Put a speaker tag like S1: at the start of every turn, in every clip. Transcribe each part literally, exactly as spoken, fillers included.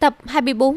S1: Tập hai mươi bốn.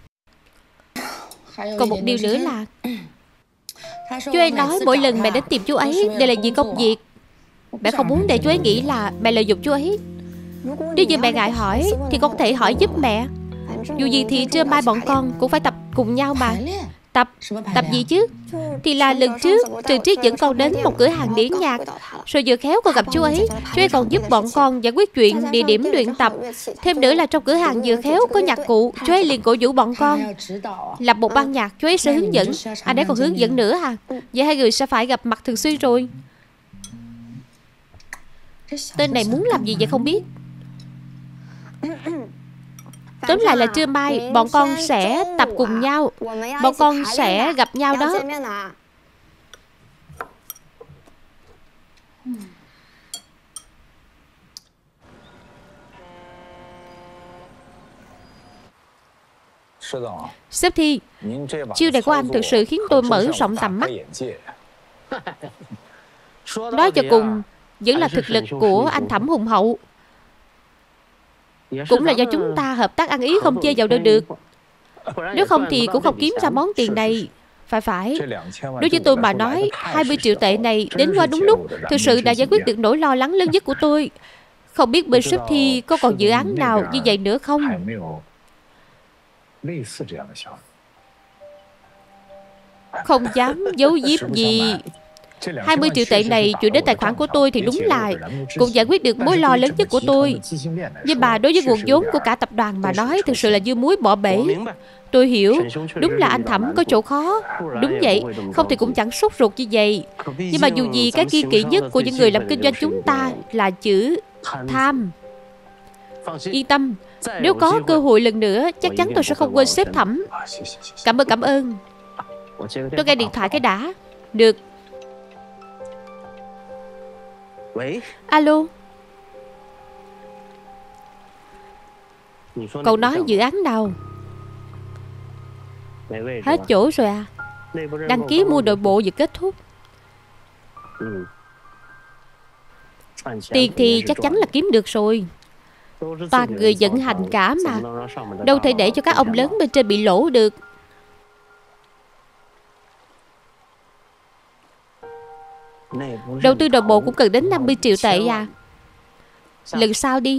S1: Còn một điều nữa là chú ấy nói mỗi lần mẹ đến tìm chú ấy đều là vì công việc. Mẹ không muốn để chú ấy nghĩ là mẹ lợi dụng chú ấy. Nếu như mẹ ngại hỏi thì con có thể hỏi giúp mẹ. Dù gì thì trưa mai bọn con cũng phải tập cùng nhau mà. Tập, tập gì chứ? Thì là lần trước Trần Triết dẫn con đến một cửa hàng đĩa nhạc, rồi vừa khéo con gặp chú ấy. Chú ấy còn giúp bọn con giải quyết chuyện địa điểm luyện tập. Thêm nữa là trong cửa hàng vừa khéo có nhạc cụ, chú ấy liền cổ vũ bọn con lập một ban nhạc. Chú ấy sẽ hướng dẫn. Anh ấy còn hướng dẫn nữa à? Vậy hai người sẽ phải gặp mặt thường xuyên rồi. Tên này muốn làm gì vậy không biết. Tóm lại là trưa mai bọn con sẽ tập cùng nhau. Bọn con sẽ gặp nhau đó. Sếp Thi, chiêu này của anh thực sự khiến tôi mở rộng tầm mắt. Nói cho cùng vẫn là thực lực của anh Thẩm hùng hậu. Cũng là do chúng ta hợp tác ăn ý không chê vào đâu được. Nếu không thì cũng không kiếm ra món tiền này. Phải phải. Đối với tôi mà nói, hai mươi triệu tệ này đến qua đúng lúc. Thực sự đã giải quyết được nỗi lo lắng lớn nhất của tôi. Không biết bên Sếp Thi có còn dự án nào như vậy nữa không? Không dám giấu giếm gì. Hai mươi triệu tệ này chuyển đến tài khoản của tôi thì đúng là cũng giải quyết được mối lo lớn nhất của tôi. Nhưng mà đối với nguồn vốn của cả tập đoàn mà nói, thực sự là dưa muối bỏ bể. Tôi hiểu, đúng là anh Thẩm có chỗ khó. Đúng vậy, không thì cũng chẳng sốt ruột như vậy. Nhưng mà dù gì, cái kiêng kỵ nhất của những người làm kinh doanh chúng ta là chữ tham. Yên tâm, nếu có cơ hội lần nữa, chắc chắn tôi sẽ không quên sếp Thẩm. Cảm ơn, cảm ơn. Tôi nghe điện thoại cái đã. Được. Alo. Cậu nói dự án nào? Hết chỗ rồi à? Đăng ký mua nội bộ vừa kết thúc. Tiền thì chắc chắn là kiếm được rồi. Toàn người vận hành cả mà. Đâu thể để cho các ông lớn bên trên bị lỗ được. Đầu tư nội bộ cũng cần đến năm mươi triệu tệ à? Lần sau đi.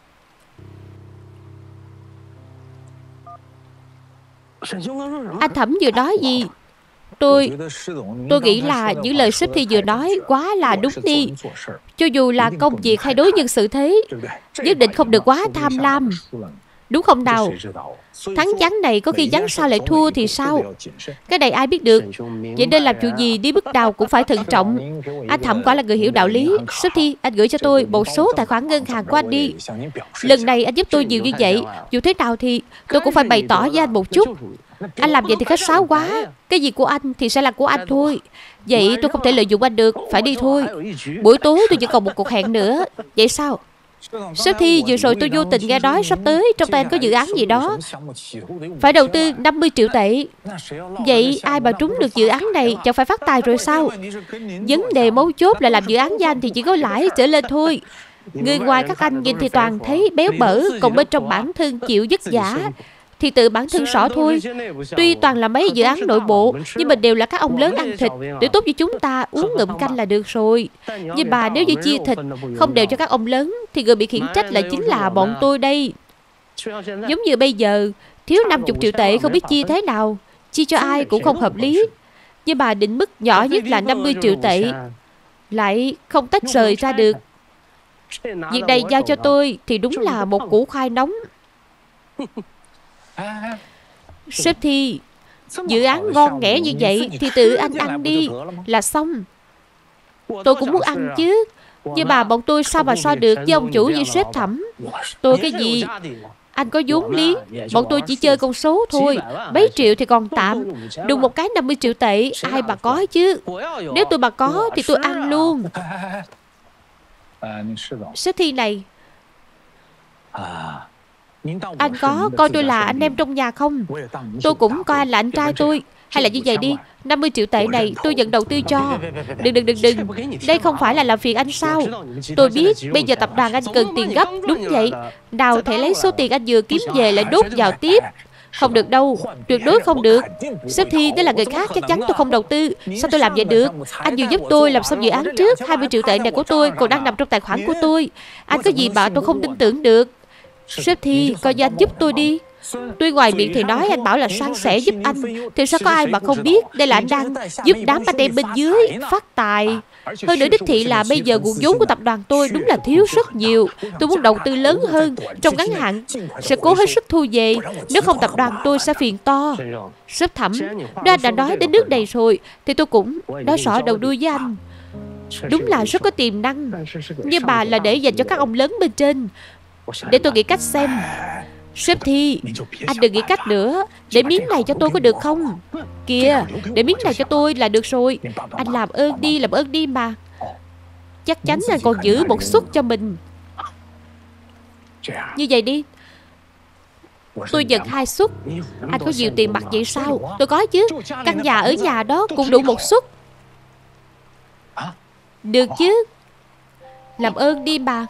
S1: Anh Thẩm vừa nói gì? Tôi Tôi nghĩ là những lời sếp Thi vừa nói quá là đúng đi. Cho dù là công việc hay đối nhân xử thế, nhất định không được quá tham lam. Đúng không nào? Thắng ván này có khi ván sau lại thua thì sao? Cái này ai biết được. Vậy nên làm chuyện gì đi bước đầu cũng phải thận trọng. Anh Thẩm quả là người hiểu đạo lý. Sếp Thi, anh gửi cho tôi một số tài khoản ngân hàng của anh đi. Lần này anh giúp tôi nhiều như vậy, dù thế nào thì tôi cũng phải bày tỏ với anh một chút. Anh làm vậy thì khách sáo quá. Cái gì của anh thì sẽ là của anh thôi. Vậy tôi không thể lợi dụng anh được. Phải đi thôi. Buổi tối tôi vẫn còn một cuộc hẹn nữa. Vậy sao? Sếp Thi, vừa rồi tôi vô tình nghe nói sắp tới trong tay anh có dự án gì đó, phải đầu tư năm mươi triệu tệ. Vậy ai mà trúng được dự án này chẳng phải phát tài rồi sao? Vấn đề mấu chốt là làm dự án với anh thì chỉ có lãi trở lên thôi. Người ngoài các anh nhìn thì toàn thấy béo bở, còn bên trong bản thân chịu vất vả thì tự bản thân rõ thôi. Tuy toàn là mấy dự án nội bộ, nhưng mà đều là các ông lớn ăn thịt. Để tốt với chúng ta uống ngụm canh là được rồi. Nhưng mà nếu như chia thịt không đều cho các ông lớn thì người bị khiển trách lại chính là bọn tôi đây. Giống như bây giờ thiếu năm mươi triệu tệ không biết chia thế nào. Chia cho ai cũng không hợp lý. Nhưng mà định mức nhỏ nhất là năm mươi triệu tệ lại không tách rời ra được. Việc này giao cho tôi thì đúng là một củ khoai nóng. Sếp Thi, dự án ngon nghẻ như vậy thì tự anh ăn đi là xong. Tôi cũng muốn ăn chứ. Nhưng mà bọn tôi sao mà so được với ông chủ như sếp Thẩm. Tôi cái gì? Anh có vốn liếng, bọn tôi chỉ chơi con số thôi. Mấy triệu thì còn tạm. Đừng một cái năm mươi triệu tệ, ai mà có chứ. Nếu tôi mà có thì tôi ăn luôn. Sếp Thi này, Anh có coi tôi là anh em trong nhà không? Tôi cũng coi anh là anh trai tôi. Hay là như vậy đi, năm mươi triệu tệ này tôi nhận đầu tư cho. Đừng đừng đừng đừng Đây không phải là làm phiền anh sao? Tôi biết bây giờ tập đoàn anh cần tiền gấp. Đúng vậy. Nào thể lấy số tiền anh vừa kiếm về lại đốt vào tiếp. Không được đâu, tuyệt đối không được. Sếp Thi, đây là người khác, chắc chắn tôi không đầu tư. Sao tôi làm vậy được? Anh vừa giúp tôi làm xong dự án trước. Hai mươi triệu tệ này của tôi còn đang nằm trong tài khoản của tôi. Anh có gì mà tôi không tin tưởng được. Sếp Thi, coi như anh giúp tôi đi. Tuy ngoài miệng thì nói anh bảo là san sẻ giúp anh, thì sao có ai mà không biết đây là anh đang giúp đám anh em bên dưới phát tài. Hơn nữa đích thị là bây giờ nguồn vốn của tập đoàn tôi đúng là thiếu rất nhiều. Tôi muốn đầu tư lớn hơn, trong ngắn hạn sẽ cố hết sức thu về. Nếu không tập đoàn tôi sẽ phiền to. Sếp Thẩm, nếu anh đã nói đến nước này rồi thì tôi cũng nói rõ đầu đuôi với anh. Đúng là rất có tiềm năng, nhưng mà là để dành cho các ông lớn bên trên. Để tôi nghĩ cách xem. Sếp Thi, anh đừng nghĩ cách nữa. Để miếng này cho tôi có được không? Kìa, để miếng này cho tôi là được rồi. Anh làm ơn đi, làm ơn đi mà. Chắc chắn anh còn giữ một suất cho mình. Như vậy đi, tôi nhận hai suất. Anh có nhiều tiền mặt vậy sao? Tôi có chứ. Căn nhà ở nhà đó cũng đủ một suất. Được chứ. Làm ơn đi mà.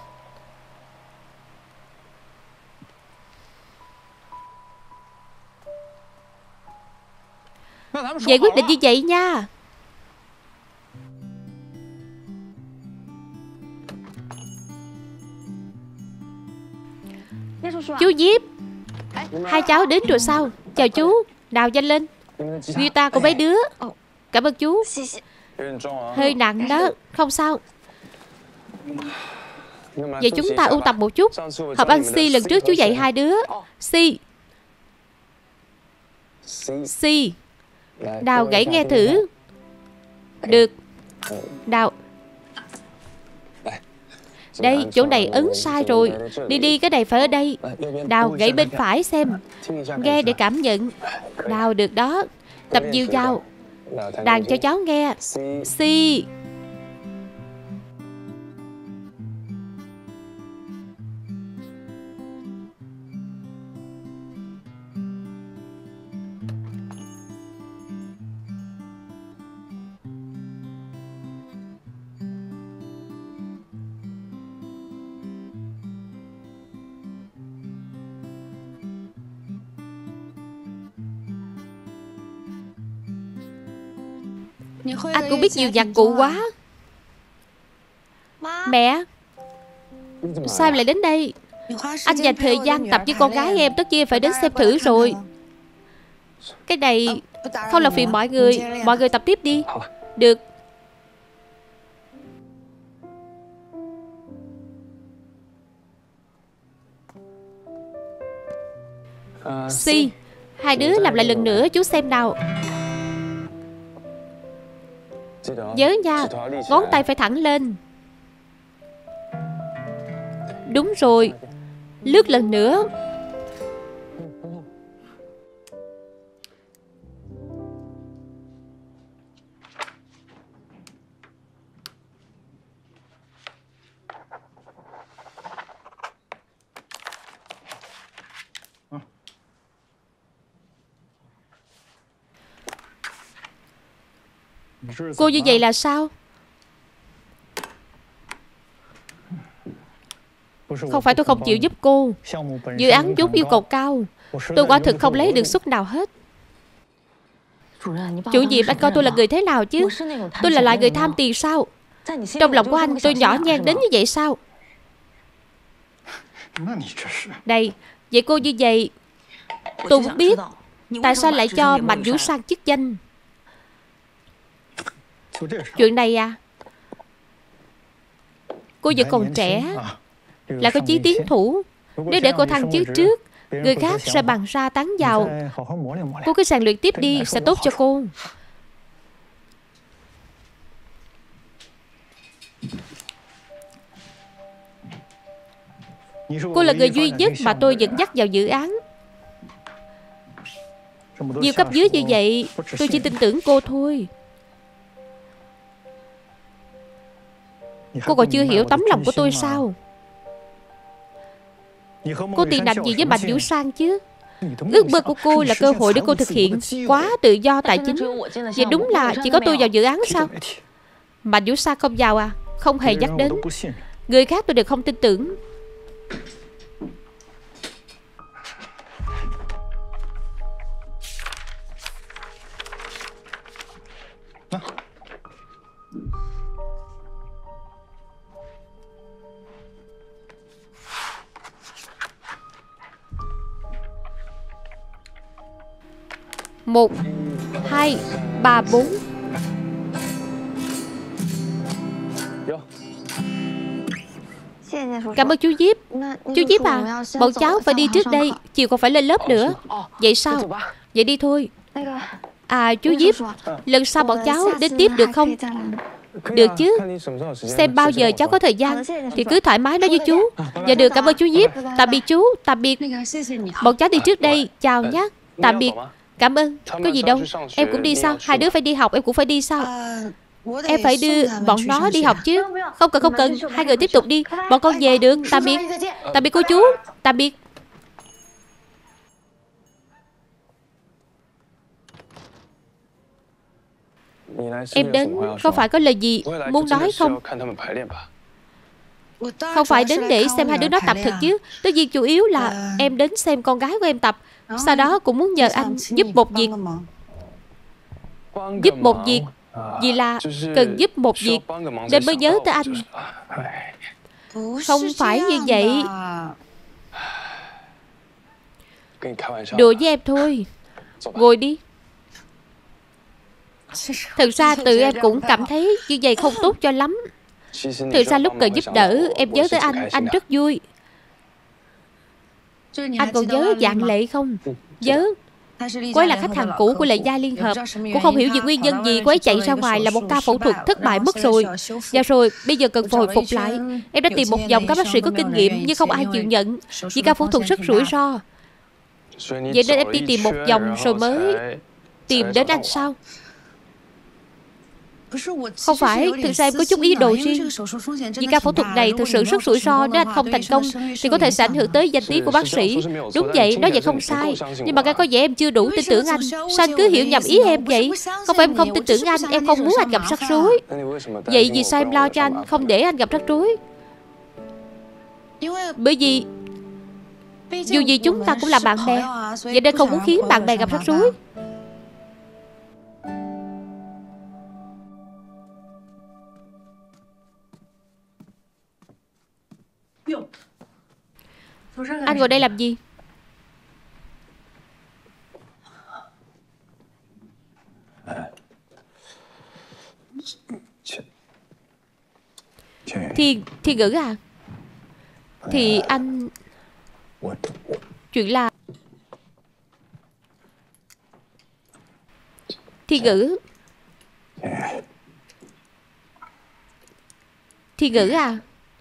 S1: Vậy quyết định như vậy nha. Chú Diếp, hai cháu đến rồi sao? Chào chú. Nào nhanh lên. Người ta của mấy đứa. Cảm ơn chú. Hơi nặng đó. Không sao. Vậy chúng ta ôn tập một chút. Học ăn Si lần trước chú dạy hai đứa. Si. Si. Đào gãy nghe thử. Được. Đào. Đây, chỗ này ấn sai rồi. Đi đi, cái này phải ở đây. Đào gãy bên phải xem. Nghe để cảm nhận. Đào được đó. Tập dìu vào. Đàn cho cháu nghe. Si. Anh cũng biết nhiều nhạc cụ quá. Mẹ, sao em lại đến đây? Anh dành thời gian tập với con gái em, tất nhiên phải đến xem thử rồi. Cái này không làm phiền mọi người. Mọi người tập tiếp đi. Được. Si. Hai đứa làm lại lần nữa chú xem nào. Nhớ nha, ngón tay phải thẳng lên. Đúng rồi. Lướt lần nữa. Cô như vậy là sao? Không phải tôi không chịu giúp cô. Dự án vốn yêu cầu cao. Tôi quả thực không lấy được suất nào hết. Chủ nhiệm, anh coi tôi là người thế nào chứ? Tôi là loại người tham tiền sao? Trong lòng của anh tôi nhỏ nhen đến như vậy sao? Đây, vậy cô như vậy, tôi muốn biết tại sao lại cho Mạnh Vũ Sang chức danh. Chuyện này à? Cô vẫn còn trẻ, lại có chí tiến thủ. Nếu để cô thăng chức trước, người khác sẽ bằng ra tán vào. Cô cứ rèn luyện tiếp đi, sẽ tốt cho cô. Cô là người duy nhất mà tôi dẫn dắt vào dự án. Nhiều cấp dưới như vậy, tôi chỉ tin tưởng cô thôi. Cô còn chưa hiểu tấm lòng của tôi sao? Cô tị nạnh gì với Mạnh Vũ Sang chứ? Ước mơ của cô là cơ hội để cô thực hiện quá tự do tài chính. Vậy đúng là chỉ có tôi vào dự án sao? Mạnh Vũ Sang không vào à? Không hề nhắc đến. Người khác tôi đều không tin tưởng. Một, hai, ba, bốn. Cảm ơn chú Diếp. Chú Diếp à, bọn cháu phải đi trước đây, chiều còn phải lên lớp nữa. Vậy sao? Vậy đi thôi. À chú Diếp, lần sau bọn cháu đến tiếp được không? Được chứ. Xem bao giờ cháu có thời gian thì cứ thoải mái nói với chú. Dạ được, cảm ơn chú Diếp. Tạm biệt chú, tạm biệt. Bọn cháu đi trước đây, chào nhé. Tạm biệt. Cảm ơn. Có gì đâu. Em cũng đi sao? Hai đứa phải đi học, em cũng phải đi sao? Em phải đưa bọn nó đi học chứ. Không cần, không cần. Hai người tiếp tục đi. Bọn con về được. Tạm biệt. Tạm biệt cô chú. Tạm biệt. Em đến không phải có lời gì muốn nói không? Không phải đến để xem hai đứa nó tập thật chứ. Tất nhiên chủ yếu là em đến xem con gái của em tập. Sau đó cũng muốn nhờ anh giúp một việc. Giúp một việc. Vì là cần giúp một việc nên mới nhớ tới anh. Không phải như vậy. Đùa với em thôi. Ngồi đi. Thực ra tự em cũng cảm thấy như vậy không tốt cho lắm. Thực ra lúc cần giúp đỡ em nhớ tới anh, anh rất vui. Anh còn nhớ Dạng Lệ không? Nhớ. Cô ấy là khách hàng cũ của Lệ Gia Liên Hợp. Cô không hiểu vì nguyên nhân gì cô ấy chạy ra ngoài là một ca phẫu thuật thất bại mất rồi. Và rồi bây giờ cần hồi phục lại. Em đã tìm một vòng các bác sĩ có kinh nghiệm nhưng không ai chịu nhận. Vì ca phẫu thuật rất rủi ro. Vậy nên em đi tìm một vòng rồi mới tìm đến anh sao? Không phải, thực ra em có chút ý đồ riêng. Vì ca phẫu thuật này thực sự rất rủi ro. Nếu anh không thành công thì có thể sẽ ảnh hưởng tới danh tiếng của bác sĩ. Đúng vậy, nói vậy không sai. Nhưng mà nghe có vẻ em chưa đủ tin tưởng anh. Sao anh cứ hiểu nhầm ý em vậy? Không phải em không tin tưởng anh, em không muốn anh gặp rắc rối. Vậy vì sao em lo cho anh, không để anh gặp rắc rối? Bởi vì dù gì chúng ta cũng là bạn bè. Vậy nên không muốn khiến bạn bè gặp rắc rối. Anh ngồi đây làm gì? Thiên, Thiên Ngữ à? Thì anh... Chuyện là... Thiên Ngữ. Thiên Ngữ à?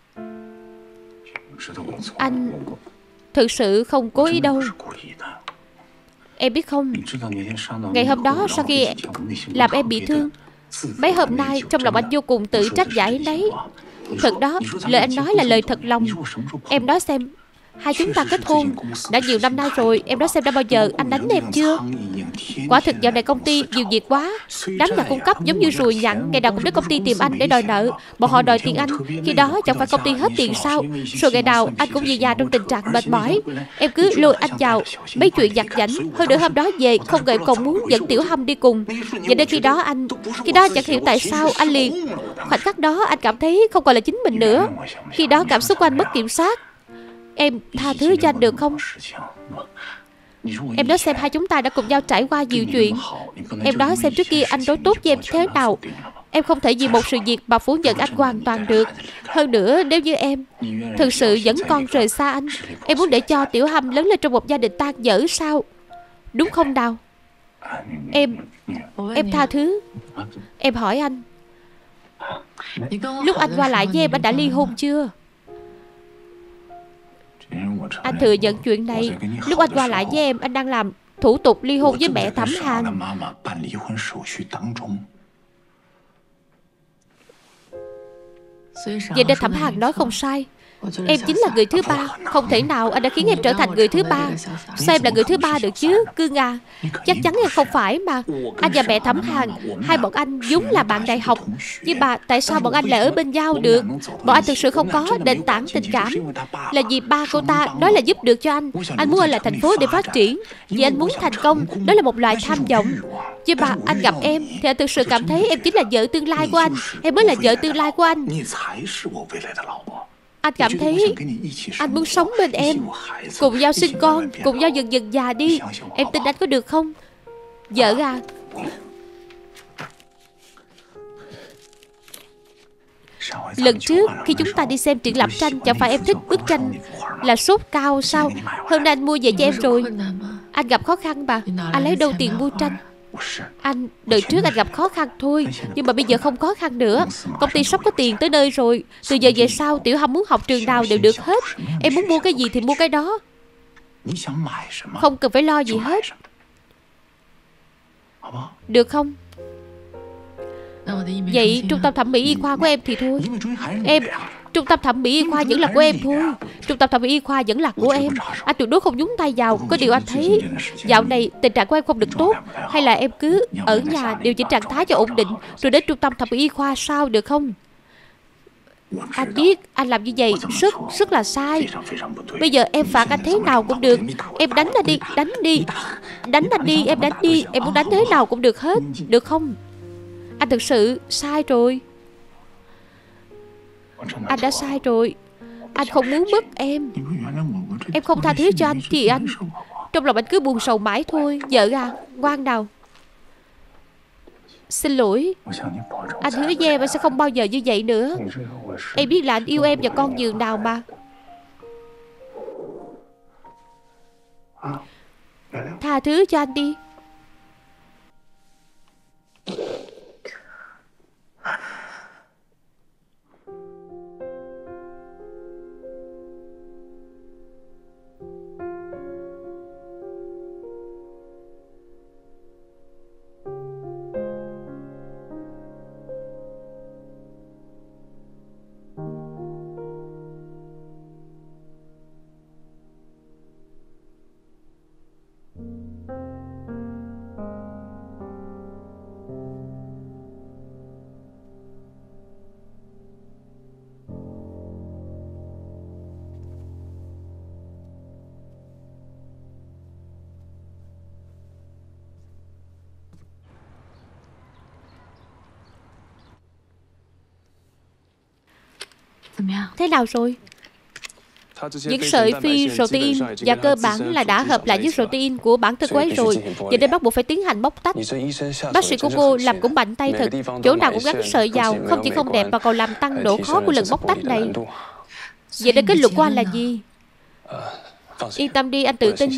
S1: Anh thực sự không cố ý đâu. Em biết không, ngày hôm đó sau khi làm em bị thương, mấy hôm nay trong lòng anh vô cùng tự trách giải đấy. Thật đó, lời anh nói là lời thật lòng. Em nói xem, hai chúng ta kết hôn đã nhiều năm nay rồi. Em nói xem đã bao giờ anh đánh em chưa? Quả thực dạo này công ty nhiều việc quá. Đám nhà cung cấp giống như ruồi nhặn, ngày nào cũng đến công ty tìm anh để đòi nợ. Bọn họ đòi tiền anh. Khi đó chẳng phải công ty hết tiền sao? Rồi ngày nào anh cũng về nhà trong tình trạng mệt mỏi. Em cứ lôi anh vào mấy chuyện vặt vãnh. Hơn nữa hôm đó về không ngờ em còn muốn dẫn Tiểu Hâm đi cùng. Vậy nên khi đó anh Khi đó chẳng hiểu tại sao anh liền khoảnh khắc đó anh cảm thấy không còn là chính mình nữa. Khi đó cảm xúc của anh mất kiểm soát. Em tha thứ cho anh được không? Em nói xem hai chúng ta đã cùng nhau trải qua nhiều chuyện. Em nói xem trước kia anh đối tốt với em thế nào. Em không thể vì một sự việc mà phủ nhận anh hoàn toàn được. Hơn nữa nếu như em thực sự dẫn con rời xa anh, em muốn để cho Tiểu Hâm lớn lên trong một gia đình tan vỡ sao? Đúng không nào? Em Em tha thứ. Em hỏi anh, lúc anh qua lại với em anh đã ly hôn chưa? Anh thừa nhận chuyện này. Lúc anh qua lại với em, anh đang làm thủ tục ly hôn với mẹ Thẩm Hàn. Vậy nên Thẩm Hàn nói không sai. Em chính là người thứ ba. Không thể nào anh đã khiến em trở thành người thứ ba. Sao em là người thứ ba được chứ, Cưng à? Chắc chắn em không phải mà. Anh và mẹ Thẩm Hàn, hai bọn anh vốn là bạn đại học. Nhưng mà tại sao bọn anh lại ở bên nhau được? Bọn anh thực sự không có nền tảng tình cảm. Là vì ba cô ta nói là giúp được cho anh. Anh muốn ở lại thành phố để phát triển. Vì anh muốn thành công. Đó là một loại tham vọng. Nhưng mà anh gặp em thì anh thực sự cảm thấy em chính là vợ tương lai của anh. Em mới là vợ tương lai của anh. Anh cảm thấy anh muốn sống bên em, cùng nhau sinh con, cùng nhau dần dần già đi. Em tin anh có được không? Vợ à. Lần trước khi chúng ta đi xem triển lãm tranh, chẳng phải em thích bức tranh là Sốt Cao sao? Hôm nay anh mua về cho em rồi. Anh gặp khó khăn mà. Anh lấy đâu tiền mua tranh? Anh, đợt trước anh gặp khó khăn thôi. Nhưng mà bây giờ không khó khăn nữa. Công ty sắp có tiền tới nơi rồi. Từ giờ về sau Tiểu Hâm muốn học trường nào đều được hết. Em muốn mua cái gì thì mua cái đó. Không cần phải lo gì hết. Được không? Vậy trung tâm thẩm mỹ y khoa của em thì thôi. Em, trung tâm thẩm mỹ y khoa vẫn là của em thôi. Trung tâm thẩm mỹ y khoa vẫn là của em. Anh tuyệt đối không nhúng tay vào. Có điều anh thấy dạo này tình trạng của em không được tốt. Hay là em cứ ở nhà điều chỉnh trạng thái cho ổn định, rồi đến trung tâm thẩm mỹ y khoa sao, được không? Anh biết anh làm như vậy rất rất là sai. Bây giờ em phạt anh thế nào cũng được. Em đánh anh đi, đánh đi. Đánh anh đi, em đánh đi. Em muốn đánh thế nào cũng được hết. Được không? Anh thực sự sai rồi. Anh đã sai rồi. Anh không muốn mất em. Em không tha thứ cho anh thì anh, trong lòng anh cứ buồn sầu mãi thôi. Vợ à, ngoan nào. Xin lỗi. Anh hứa với em anh sẽ không bao giờ như vậy nữa. Em biết là anh yêu em và con giường nào mà. Tha thứ cho anh đi. Thế nào rồi? Những sợi phi protein và cơ bản là đã hợp lại với protein của bản thân cô ấy rồi. Vậy nên bắt buộc phải tiến hành bóc tách. Bác sĩ của cô làm cũng mạnh tay thật. Chỗ nào cũng gắn sợi vào. Không chỉ không đẹp mà còn làm tăng độ khó của lần bóc tách này. Vậy nên kết luận của anh là gì? Yên tâm đi, anh tự tin.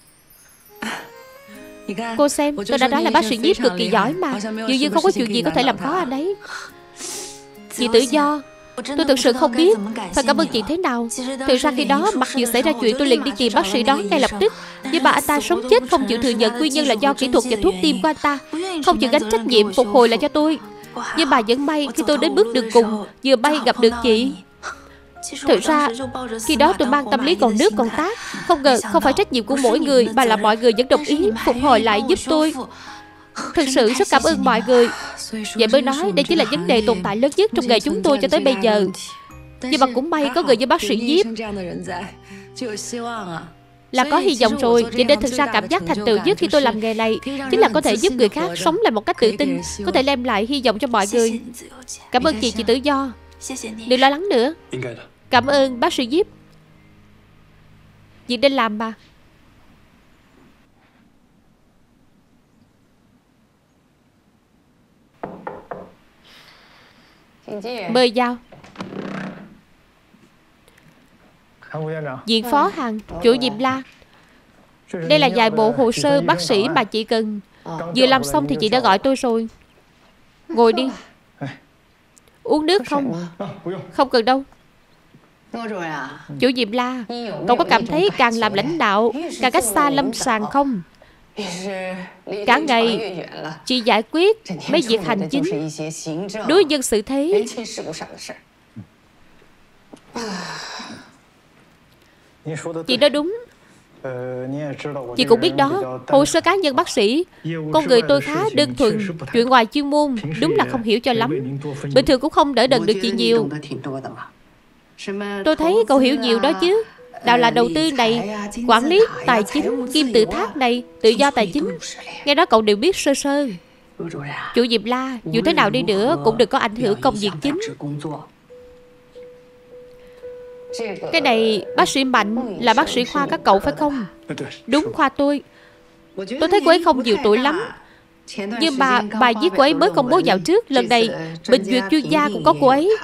S1: Cô xem, tôi đã nói là bác sĩ Nhiếp cực kỳ giỏi mà. Dường như không có chuyện gì có thể làm khó anh ấy. Chị Tự Do, tôi thực sự không biết phải cảm ơn chị thế nào. Thực ra khi đó mặc dù xảy ra chuyện tôi liền đi tìm bác sĩ đó ngay lập tức. Nhưng mà anh ta sống chết không chịu thừa nhận nguyên nhân là do kỹ thuật và thuốc tiêm của anh ta. Không chịu gánh trách nhiệm phục hồi lại cho tôi. Nhưng mà vẫn may khi tôi đến bước đường cùng, vừa may gặp được chị. Thực ra khi đó tôi mang tâm lý còn nước còn tát. Không ngờ không phải trách nhiệm của mỗi người, mà là mọi người vẫn đồng ý phục hồi lại giúp tôi. Thực sự rất cảm ơn mọi người. Vậy mới nói đây chính là vấn đề tồn tại lớn nhất trong nghề chúng tôi cho tới bây giờ. Nhưng mà cũng may có người như bác sĩ Nhiếp là có hy vọng rồi. Vậy nên thực ra cảm giác thành tựu nhất khi tôi làm nghề này chính là có thể giúp người khác sống lại một cách tự tin, có thể đem lại hy vọng cho mọi người. Cảm ơn chị, chị Tự Do. Đừng lo lắng nữa. Cảm ơn bác sĩ Nhiếp. Việc nên làm mà. Mời vào. Viện phó Hằng, chủ nhiệm La. Đây là vài bộ hồ sơ bác sĩ mà chị cần. Vừa làm xong thì chị đã gọi tôi rồi. Ngồi đi. Uống nước không? Không cần đâu. Chủ nhiệm La, cậu có cảm thấy càng làm lãnh đạo càng cách xa lâm sàng không? Cả ngày chị giải quyết mấy việc hành chính, đối nhân xử thế. Chị nói đúng. Chị cũng biết đó, hồ sơ cá nhân bác sĩ. Con người tôi khá đơn thuần, chuyện ngoài chuyên môn đúng là không hiểu cho lắm. Bình thường cũng không đỡ đần được chị nhiều. Tôi thấy cậu hiểu nhiều đó chứ. Nào là đầu tư này, quản lý tài chính, kim tự tháp này, tự do tài chính. Nghe đó cậu đều biết sơ sơ. Chủ nhiệm La, dù thế nào đi nữa cũng đừng có ảnh hưởng công việc chính. Cái này bác sĩ Mạnh là bác sĩ khoa các cậu phải không? Đúng, khoa tôi. Tôi thấy cô ấy không nhiều tuổi lắm. Nhưng mà bài viết cô ấy mới công bố dạo trước. Lần này bình duyệt chuyên gia cũng có cô ấy.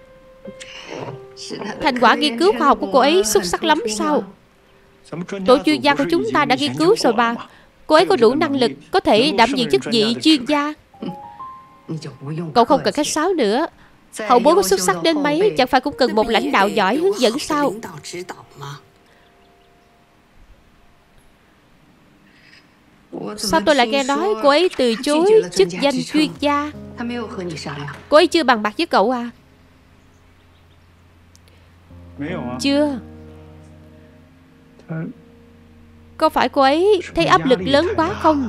S1: Thành quả nghiên cứu khoa học của cô ấy xuất sắc lắm sao? Tổ chuyên gia của chúng ta đã nghiên cứu rồi mà. Cô ấy có đủ năng lực có thể đảm nhiệm chức vị chuyên gia. Cậu không cần khách sáo nữa. Hậu bối có xuất sắc đến mấy, chẳng phải cũng cần một lãnh đạo giỏi hướng dẫn sao? Sao tôi lại nghe nói cô ấy từ chối chức danh chuyên gia? Cô ấy chưa bàn bạc với cậu à? Chưa. Có phải cô ấy thấy áp lực lớn quá không?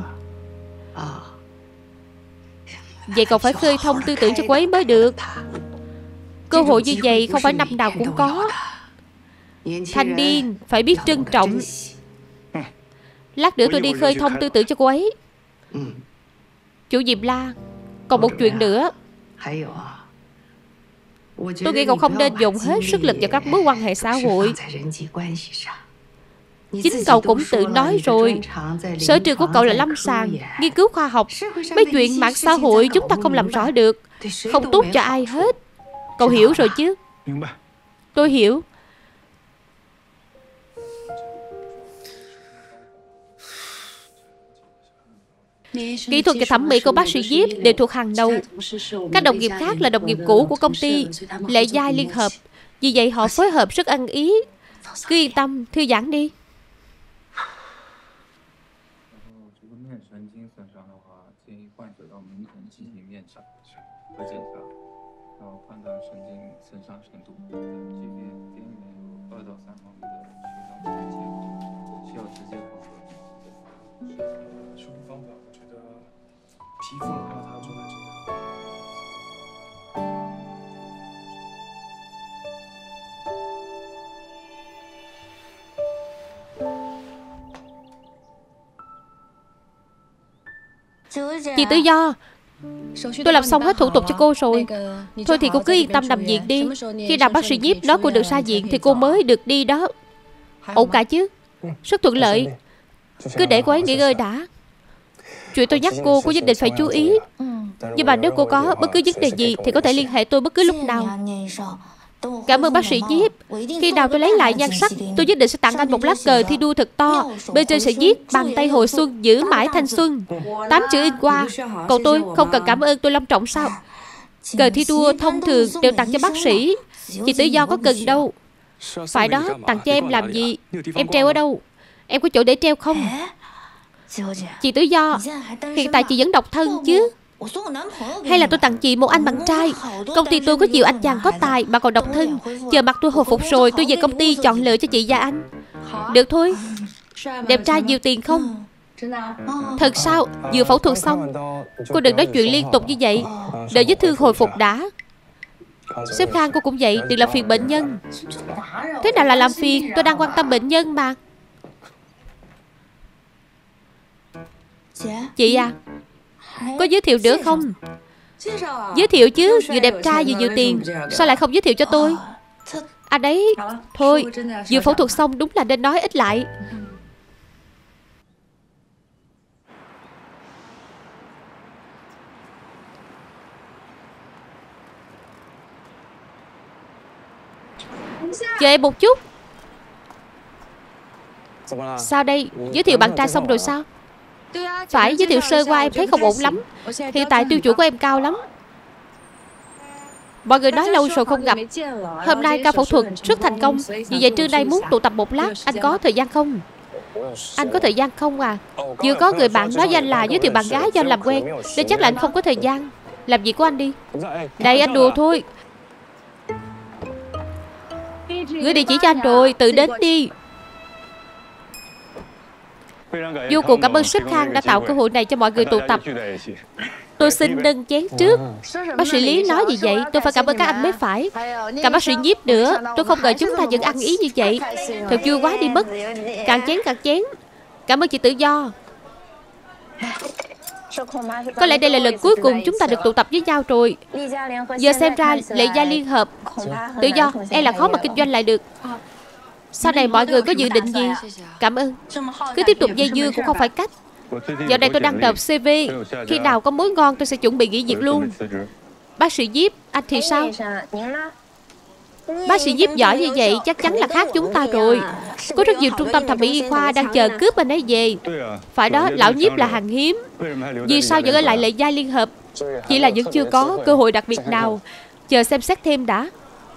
S1: Vậy cậu phải khơi thông tư tưởng cho cô ấy mới được. Cơ hội như vậy không phải năm nào cũng có. Thanh niên phải biết trân trọng. Lát nữa tôi đi khơi thông tư tưởng cho cô ấy. Chủ nhiệm La, còn một chuyện nữa. Tôi nghĩ cậu không nên dùng hết sức lực vào các mối quan hệ xã hội. Chính cậu cũng tự nói rồi, sở trường của cậu là lâm sàng, nghiên cứu khoa học. Mấy chuyện mạng xã hội chúng ta không làm rõ được, không tốt cho ai hết. Cậu hiểu rồi chứ? Tôi hiểu. Kỹ thuật và thẩm mỹ của bác sĩ Diếp đều thuộc hàng đầu. Các đồng nghiệp khác là đồng nghiệp cũ của công ty Lệ Giai Liên Hợp. Vì vậy họ phối hợp rất ăn ý. Cứ yên tâm, thư giãn đi. Chị Tự Do, tôi làm xong hết thủ tục cho cô rồi. Thôi thì cô cứ yên tâm nằm viện đi. Khi nào bác sĩ Nhiếp nói cô được ra viện thì cô mới được đi đó. Ổn cả chứ? Rất thuận lợi. Cứ để cô ấy nghỉ ngơi đã. Chuyện tôi nhắc cô, cô nhất định phải chú ý. Nhưng mà nếu cô có bất cứ vấn đề gì thì có thể liên hệ tôi bất cứ lúc nào. Cảm ơn bác sĩ Nhiếp. Khi nào tôi lấy lại nhan sắc, tôi nhất định sẽ tặng anh một lá cờ thi đua thật to. Bên trên sẽ viết bàn tay hồi xuân giữ mãi thanh xuân. Tám chữ in qua. Còn tôi không cần cảm ơn tôi long trọng sao? Cờ thi đua thông thường đều tặng cho bác sĩ. Chị Tự Do có cần đâu. Phải đó, tặng cho em làm gì? Em treo ở đâu? Em có chỗ để treo không? Chị Tự Do, hiện tại chị vẫn độc thân chứ? Hay là tôi tặng chị một anh bạn trai? Công ty tôi có nhiều anh chàng có tài mà còn độc thân. Chờ mặt tôi hồi phục rồi tôi về công ty chọn lựa cho chị và anh. Được thôi. Đẹp trai nhiều tiền không? Thật sao? Vừa phẫu thuật xong. Cô đừng nói chuyện liên tục như vậy. Đợi vết thương hồi phục đã. Sếp Khang cô cũng vậy, đừng làm phiền bệnh nhân. Thế nào là làm phiền? Tôi đang quan tâm bệnh nhân mà. Chị à, có giới thiệu nữa không? Giới thiệu chứ, vừa đẹp trai vừa nhiều tiền. Sao lại không giới thiệu cho tôi? À đấy, thôi, vừa phẫu thuật xong đúng là nên nói ít lại. Chờ em một chút. Sao đây, giới thiệu bạn trai xong rồi sao? Phải, giới thiệu sơ qua em thấy không ổn lắm. Hiện tại tiêu chuẩn của em cao lắm. Mọi người nói lâu rồi không gặp. Hôm nay ca phẫu thuật rất thành công. Vì vậy trưa nay muốn tụ tập một lát. Anh có thời gian không? Anh có thời gian không à? Vừa có người bạn nói với anh là giới thiệu bạn gái do anh làm quen, nên chắc là anh không có thời gian. Làm việc của anh đi. Đây, anh đùa thôi. Gửi địa chỉ cho anh rồi, tự đến đi. Vô cùng cảm ơn sếp Khang đã tạo cơ hội này cho mọi người tụ tập. Tôi xin nâng chén trước. Bác sĩ Lý nói gì vậy? Tôi phải cảm ơn các anh mới phải. Cả bác sĩ Nhiếp nữa. Tôi không ngờ chúng ta vẫn ăn ý như vậy. Thật vui quá đi mất. Cạn chén cạn chén. Cảm ơn chị Tự Do. Có lẽ đây là lần cuối cùng chúng ta được tụ tập với nhau rồi. Giờ xem ra Lệ Gia Liên Hợp, Tự Do e là khó mà kinh doanh lại được. Sau này mọi người có dự định gì? Cảm ơn. Cứ tiếp tục dây dưa cũng không phải cách. Giờ này tôi đang nộp xê vê. Khi nào có mối ngon tôi sẽ chuẩn bị nghỉ việc luôn. Bác sĩ Nhiếp, anh thì sao? Bác sĩ Nhiếp giỏi như vậy chắc chắn là khác chúng ta rồi. Có rất nhiều trung tâm thẩm mỹ y khoa đang chờ cướp anh ấy về. Phải đó, lão Nhiếp là hàng hiếm. Vì sao vẫn ở lại Lệ Gia Liên Hợp? Chỉ là vẫn chưa có cơ hội đặc biệt nào. Chờ xem xét thêm đã.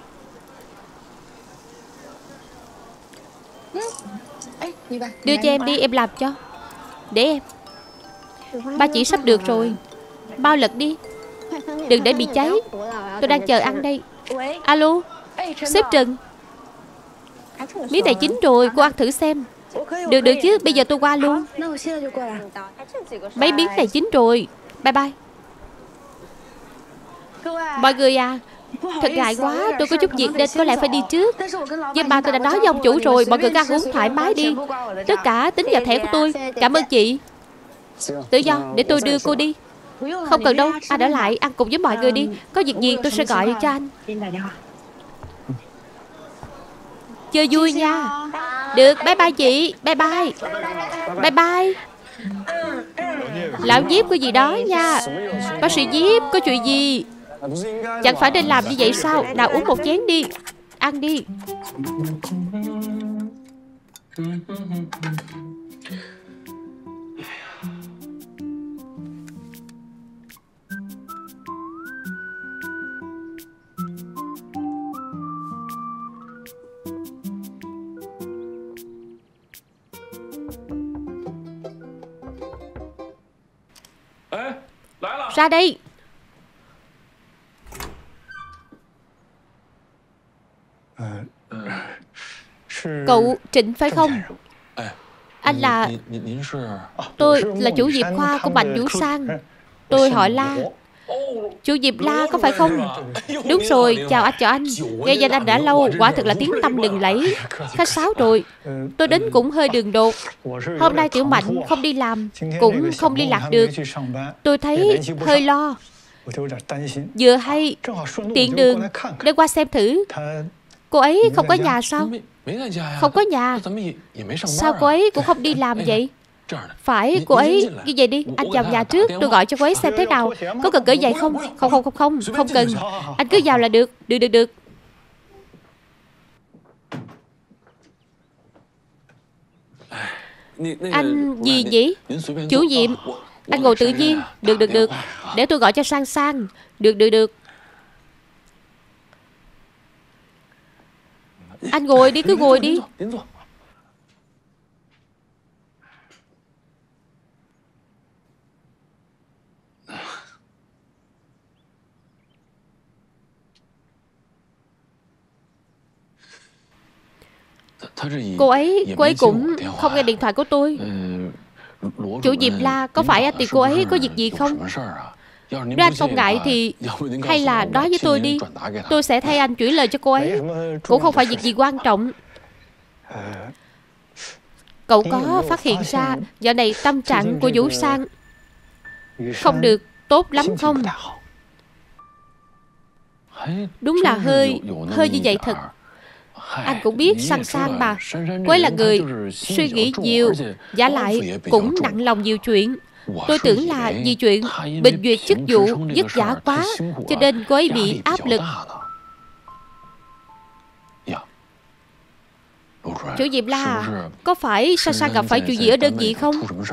S1: Đưa cho em đi, em làm cho. Để em. Ba chỉ sắp được rồi. Bao lật đi. Đừng để bị cháy. Tôi đang chờ ăn đây. Alo, sếp Trần. Miếng này chín rồi, cô ăn thử xem. Được được chứ, bây giờ tôi qua luôn. Mấy miếng này chín rồi. Bye bye. Mọi người à, thật ngại quá, tôi có chút việc nên có lẽ phải đi trước. Nhưng mà tôi đã nói với ông chủ rồi, mọi người cứ ăn uống thoải mái đi. Tất cả tính vào thẻ của tôi. Cảm ơn chị. Tự Do, để tôi đưa cô đi. Không cần đâu, anh ở lại ăn cùng với mọi người đi. Có việc gì tôi sẽ gọi cho anh. Chơi vui nha. Được, bye bye chị. Bye bye. Bye bye. Lão Nhiếp có gì đó nha. Bác sĩ Nhiếp có chuyện gì? Chẳng phải nên làm như vậy sao? Nào uống một chén đi. Ăn đi. Ra đây. Cậu Trịnh phải không? Anh là... Tôi là chủ Diệp Khoa của Bạch Vũ Sang. Tôi hỏi La. Chủ Diệp La có phải không? Đúng rồi, chào anh, chào anh. Nghe danh anh đã lâu, quả thực là tiếng tăm lừng lẫy. Khách sáo rồi. Tôi đến cũng hơi đường đột. Hôm nay Tiểu Mạnh không đi làm, cũng không liên lạc được. Tôi thấy hơi lo. Vừa hay tiện đường để qua xem thử. Cô ấy không có nhà sao? Không có nhà. Sao cô ấy cũng không đi làm vậy? Phải, cô ấy như vậy đi. Anh vào nhà trước, tôi gọi cho cô ấy xem thế nào. Có cần cởi giày không? Không, không, không, không, không cần. Anh cứ vào là được. Được, được, được. Anh gì nhỉ? Chủ nhiệm. Anh ngồi tự nhiên. Được, được, được. Để tôi gọi cho Sang Sang. Được, được, được. Anh ngồi đi, cứ ngồi đi. Cô ấy, cô ấy cũng không nghe điện thoại của tôi. Chủ Diệp La, có phải anh tìm cô ấy có việc gì không? Nếu anh không ngại thì hay là nói với tôi đi. Tôi sẽ thay anh chuyển lời cho cô ấy. Cũng không phải việc gì quan trọng. Cậu có phát hiện ra dạo này tâm trạng của Vũ Sang không được tốt lắm không? Đúng là hơi Hơi như vậy thật. Anh cũng biết Sang Sang mà. Cô ấy là người suy nghĩ nhiều, giả lại cũng nặng lòng nhiều chuyện. Tôi tưởng là vì chuyện bình duyệt chức vụ vất vả quá, cho nên cô ấy bị áp lực. Chủ Diệp La à, có phải Sang Sang gặp phải chuyện gì ở đơn vị không?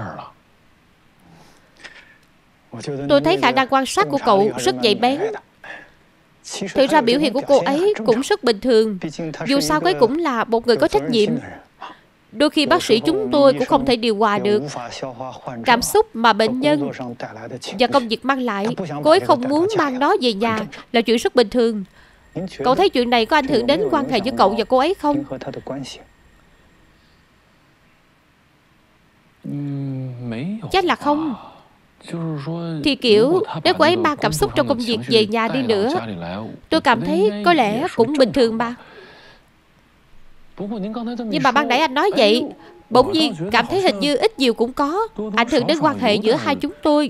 S1: Tôi thấy khả năng quan sát của cậu rất nhạy bén. Thực ra biểu hiện của cô ấy cũng rất bình thường. Dù sao cô ấy cũng là một người có trách nhiệm. Đôi khi bác sĩ chúng tôi cũng không thể điều hòa được cảm xúc mà bệnh nhân và công việc mang lại. Cô ấy không muốn mang nó về nhà là chuyện rất bình thường. Cậu thấy chuyện này có ảnh hưởng đến quan hệ giữa cậu và cô ấy không? Chắc là không. Thì kiểu nếu cô ấy mang cảm xúc trong công việc về nhà đi nữa, tôi cảm thấy có lẽ cũng bình thường mà. Nhưng mà ban nãy anh nói vậy, bỗng nhiên cảm thấy hình như ít nhiều cũng có ảnh hưởng đến quan hệ giữa hai chúng tôi.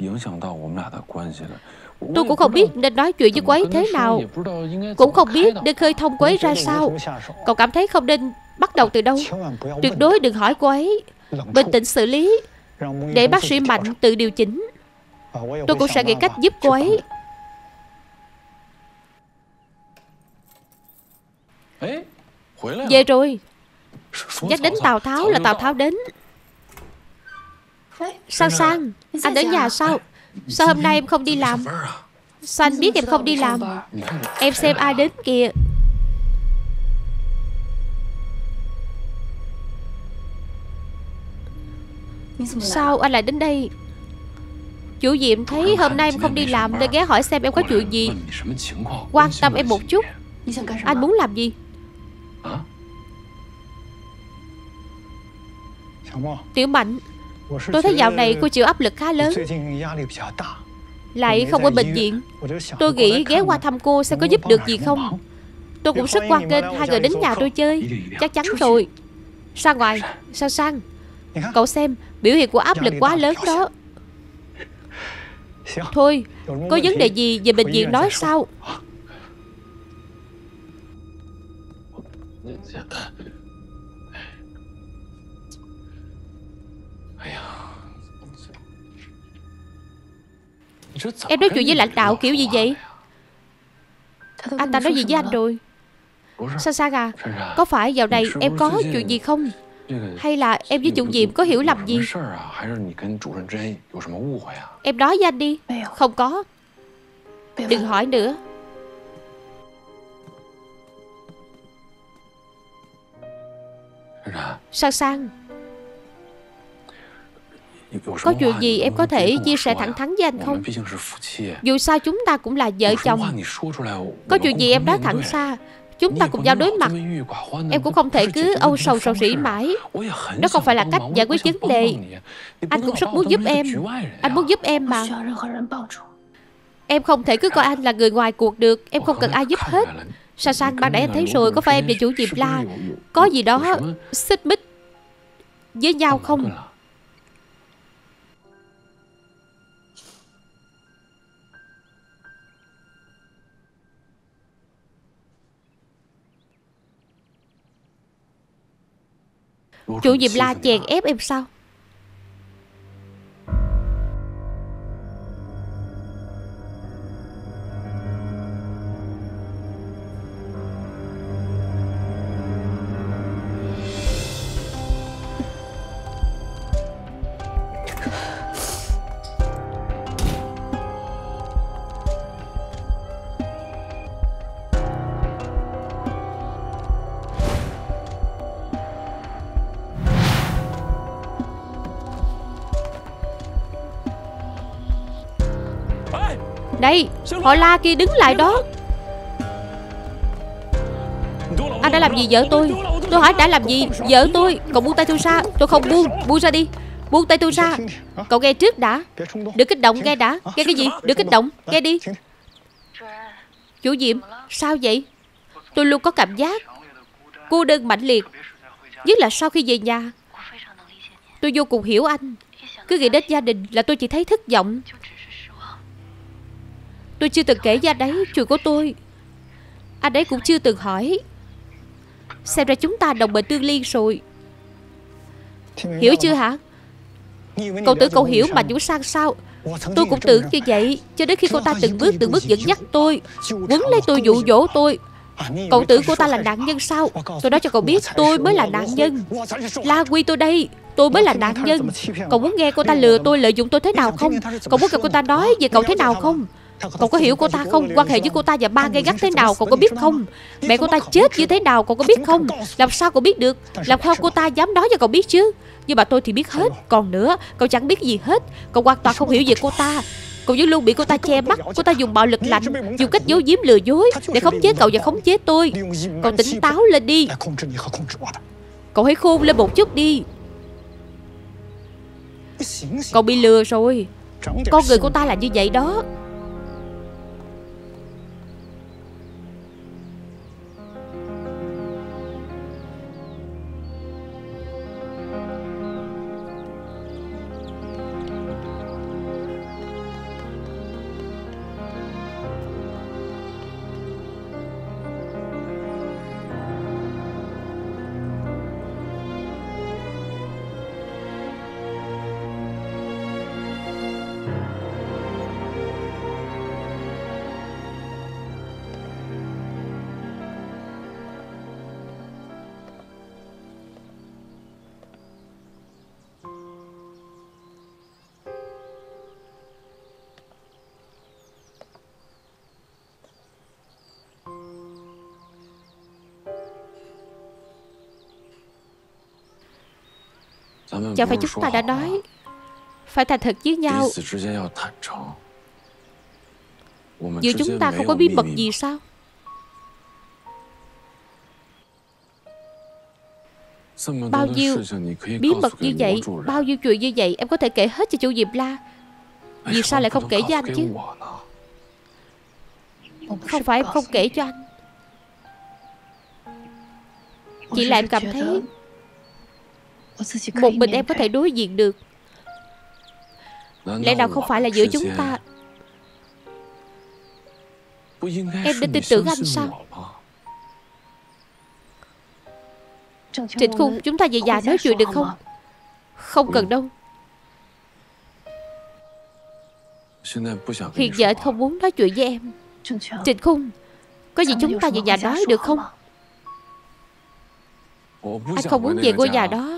S1: Tôi cũng không biết nên nói chuyện với cô ấy thế nào, cũng không biết nên khơi thông cô ấy ra sao. Cậu cảm thấy không nên bắt đầu từ đâu. Tuyệt đối đừng hỏi cô ấy, bình tĩnh xử lý, để bác sĩ Mạnh tự điều chỉnh. Tôi cũng sẽ nghĩ cách giúp cô ấy. Về rồi. Nhắc đến Tào Tháo là Tào Tháo đến. Sang Sang, anh ở nhà sao? Sao hôm nay em không đi làm? Sao anh biết em không đi làm? Em xem ai đến kìa. Sao anh lại đến đây? Chủ nhiệm thấy hôm nay em không đi làm nên ghé hỏi xem em có chuyện gì. Quan tâm em một chút. Anh muốn làm gì? Tiểu Mạnh, tôi thấy dạo này cô chịu áp lực khá lớn, lại không ở bệnh viện. Tôi nghĩ ghé qua thăm cô xem có giúp được gì không. Tôi cũng rất hoan nghênh hai người đến nhà tôi chơi. Chắc chắn rồi. Ra ngoài. Sang Sang, cậu xem biểu hiện của áp lực quá lớn đó. Thôi, có vấn đề gì về bệnh viện nói sau. Em nói chuyện với lãnh đạo kiểu gì vậy? Anh ta nói gì với anh rồi? Sang Sang à, có phải dạo này em có chuyện gì không? Hay là em với chủ nhiệm có hiểu lầm gì? Em nói với anh đi. Không có. Đừng hỏi nữa. Sang Sang, có chuyện gì em có thể chia sẻ thẳng thắn với anh không? Dù sao chúng ta cũng là vợ chồng. Có chuyện gì em nói thẳng ra, chúng ta cùng nhau đối mặt. Em cũng không thể cứ âu sầu sầu sỉ mãi. Đó không phải là cách giải quyết vấn đề. Anh cũng rất muốn giúp em. Anh muốn giúp em mà. Em không thể cứ coi anh là người ngoài cuộc được. Em không cần ai giúp hết. Sang Sang, ban nãy anh thấy rồi, có phải em và chủ nhiệm La có gì đó xích mích với nhau không? Chủ nhiệm La chèn ép em sao? Đây, họ La kia đứng lại đó. Anh đã làm gì vợ tôi? Tôi hỏi đã làm gì vợ tôi? Cậu buông tay tôi ra. Tôi không buông. Buông ra đi. Buông tay tôi ra. Cậu nghe trước đã. Đừng kích động nghe đã. Nghe cái gì? Đừng kích động. Nghe đi. Chủ nhiệm, sao vậy? Tôi luôn có cảm giác cô đơn mãnh liệt, nhất là sau khi về nhà. Tôi vô cùng hiểu anh. Cứ nghĩ đến gia đình là tôi chỉ thấy thất vọng. Tôi chưa từng kể với anh ấy chuyện của tôi. Anh ấy cũng chưa từng hỏi. Xem ra chúng ta đồng bệnh tương liên rồi. Hiểu chưa hả? Cậu tưởng cậu hiểu Mạnh Vũ Sang sao? Tôi cũng tưởng như vậy. Cho đến khi cô ta từng bước từng bước dẫn dắt tôi, quấn lấy tôi, dụ dỗ tôi. Cậu tưởng cô ta là nạn nhân sao? Tôi nói cho cậu biết, tôi mới là nạn nhân. La Quy tôi đây, tôi mới là nạn nhân. Cậu muốn nghe cô ta lừa tôi, lợi dụng tôi thế nào không? Cậu muốn gặp cô ta nói về cậu thế nào không? Cậu có hiểu cô ta không? Quan hệ với cô ta và ba gay gắt thế nào cậu có biết không? Mẹ cô ta chết như thế nào cậu có biết không? Làm sao cậu biết được? Làm sao cô ta dám nói cho cậu biết chứ? Nhưng mà tôi thì biết hết. Còn nữa, cậu chẳng biết gì hết. Cậu hoàn toàn không hiểu về cô ta. Cậu vẫn luôn bị cô ta che mắt. Cô ta dùng bạo lực lạnh, dùng cách giấu giếm lừa dối để khống chế cậu và khống chế tôi. Cậu tỉnh táo lên đi. Cậu hãy khôn lên một chút đi. Cậu bị lừa rồi. Con người của ta là như vậy đó. Chẳng phải chúng ta đã nói phải thành thật với nhau, giữa chúng ta không có bí mật gì sao? Bao nhiêu bí mật như vậy, bao nhiêu chuyện như vậy em có thể kể hết cho chủ Diệp La. Vì sao lại không kể với anh chứ? Không phải em không kể cho anh, chỉ là em cảm thấy một mình em có thể đối diện được. Lẽ nào không phải là giữa chúng ta em nên tin tưởng anh sao? Trịnh Khung, chúng ta về nhà nói chuyện được không? Không cần đâu. Hiện giờ anh không muốn nói chuyện với em. Trịnh Khung, có gì chúng ta về nhà nói được không? Anh không muốn về ngôi nhà đó.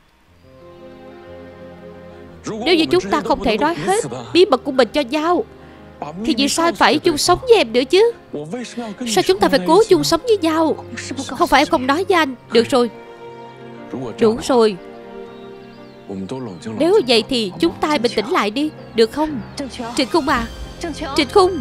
S1: Nếu như chúng ta không thể nói hết bí mật của mình cho nhau, thì vì sao anh phải chung sống với em nữa chứ? Sao chúng ta phải cố chung sống với nhau? Không phải em không nói với anh. Được rồi, đủ rồi. Nếu vậy thì chúng ta bình tĩnh lại đi, được không? Trịnh Khung à, Trịnh Khung.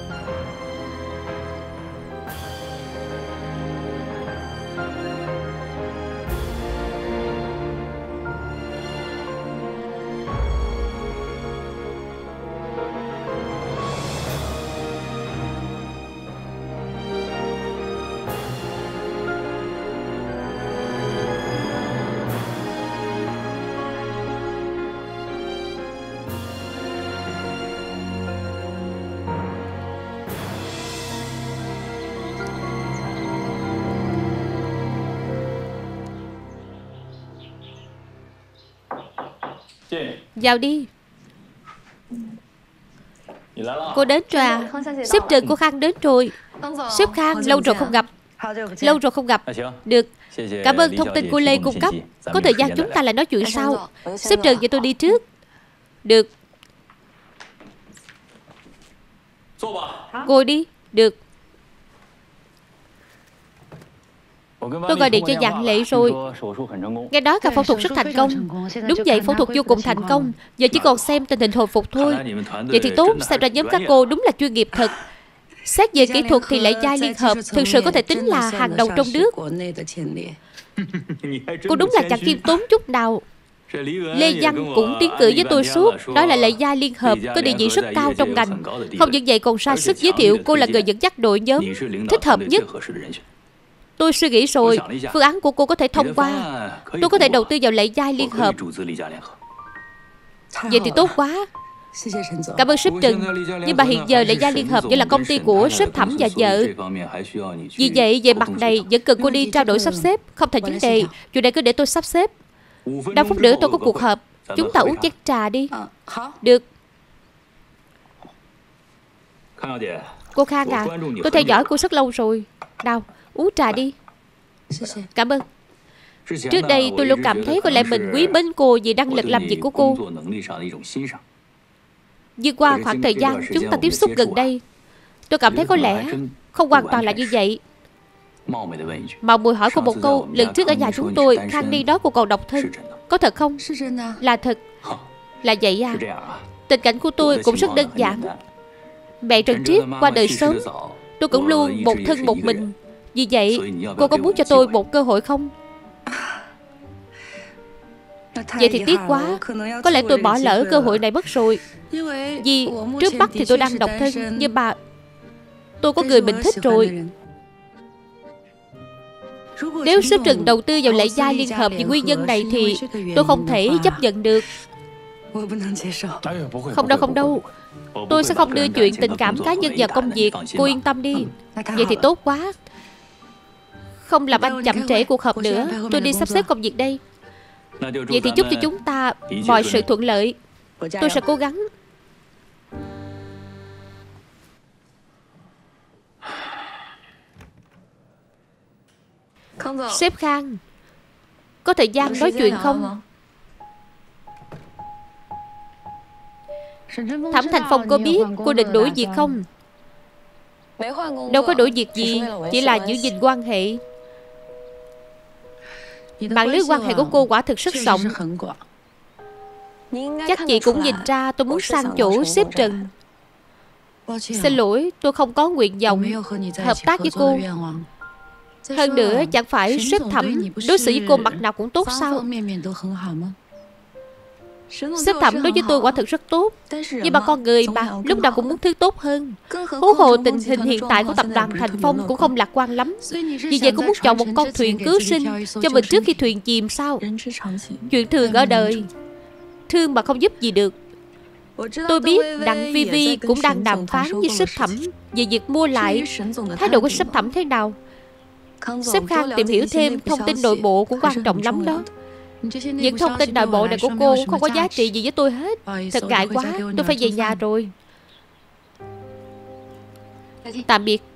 S1: Vào đi. Cô đến rồi à? Sếp Trần, cô Khang đến rồi. Sếp Khang, lâu rồi không gặp. Lâu rồi không gặp. Được, cảm ơn thông tin cô Lê cung cấp. Có thời gian chúng ta lại nói chuyện sau. Sếp Trần, vậy tôi đi trước. Được. Ngồi đi. Được. Tôi gọi điện cho Dạng Lệ rồi. Nghe nói cả phẫu thuật rất thành công. Đúng vậy, phẫu thuật vô cùng thành công. Giờ chỉ còn xem tình hình hồi phục thôi. Vậy thì tốt, xem ra nhóm các cô đúng là chuyên nghiệp thật. Xét về kỹ thuật thì Lệ Giai Liên Hợp thực sự có thể tính là hàng đầu trong nước. Cô đúng là chẳng khiêm tốn chút nào. Lê Văn cũng tiến cử với tôi suốt, nói là Lệ Giai Liên Hợp có địa vị rất cao trong ngành. Không những vậy còn ra sức giới thiệu cô là người dẫn dắt đội nhóm thích hợp nhất. Tôi suy nghĩ rồi, phương án của cô có thể thông qua. Tôi có thể đầu tư vào Lệ Giai Liên Hợp. Vậy thì tốt quá. Cảm ơn sếp Trần. Nhưng mà hiện giờ Lệ Giai Liên Hợp vẫn là công ty của sếp Thẩm và vợ. Vì vậy về mặt này vẫn cần cô đi trao đổi sắp xếp. Không thành vấn đề, chuyện này cứ để tôi sắp xếp. Năm phút nữa tôi có cuộc họp. Chúng ta uống chén trà đi. Được. Cô Khang à, tôi theo dõi cô rất lâu rồi. Nào, uống trà đi. Cảm ơn. Trước đây tôi luôn cảm thấy có lẽ mình quý mến cô vì năng lực làm việc của cô. Nhưng qua khoảng thời gian chúng ta tiếp xúc gần đây, tôi cảm thấy có lẽ không hoàn toàn là như vậy. Mạo muội hỏi cô một câu, lần trước ở nhà chúng tôi Khang Ni nói cô còn độc thân. Có thật không? Là thật. Là vậy à? Tình cảnh của tôi cũng rất đơn giản. Mẹ Trần Triết qua đời sớm, tôi cũng luôn một thân một mình. Vì vậy cô có muốn cho tôi một cơ hội không? Vậy thì tiếc quá. Có lẽ tôi bỏ lỡ cơ hội này mất rồi. Vì trước mắt thì tôi đang độc thân, nhưng mà tôi có người mình thích rồi. Nếu sếp Trần đầu tư vào Lệ Gia liên hợp vì nguyên nhân này thì tôi không thể chấp nhận được. Không đâu, không đâu. Tôi sẽ không đưa chuyện tình cảm cá nhân vào công việc. Cô yên tâm đi. Vậy thì tốt quá. Không làm anh chậm trễ cuộc họp nữa. Tôi đi sắp xếp công việc đây. Vậy thì chúc cho chúng ta mọi sự thuận lợi. Tôi sẽ cố gắng. Sếp Khang, có thời gian nói chuyện không? Thẩm Thành Phong có biết cô định đổi việc không? Đâu có đổi việc gì, chỉ là giữ gìn quan hệ. Mạng lưới quan hệ của cô quả thực rất rộng. Chắc chị cũng nhìn ra tôi muốn sang chỗ sếp Trần. Xin lỗi, tôi không có nguyện vọng hợp tác với cô. Hơn nữa, chẳng phải sếp Thẩm đối xử với cô mặt nào cũng tốt sao? Sếp Thẩm đối với tôi quả thực rất tốt. Nhưng mà con người mà, lúc nào cũng muốn thứ tốt hơn. Huống hồ tình hình hiện tại của tập đoàn Thành Phong cũng không lạc quan lắm. Vì vậy cũng muốn chọn một con thuyền cứu sinh cho mình trước khi thuyền chìm sao? Chuyện thường ở đời, thương mà không giúp gì được. Tôi biết Đặng Vi Vi cũng đang đàm phán với sếp Thẩm về việc mua lại. Thái độ của sếp Thẩm thế nào? Sếp Khang tìm hiểu thêm thông tin nội bộ cũng quan trọng lắm đó. Những thông tin nội bộ này của cô cũng không có giá trị gì với tôi hết. Thật ngại quá, tôi phải về nhà rồi. Tạm biệt.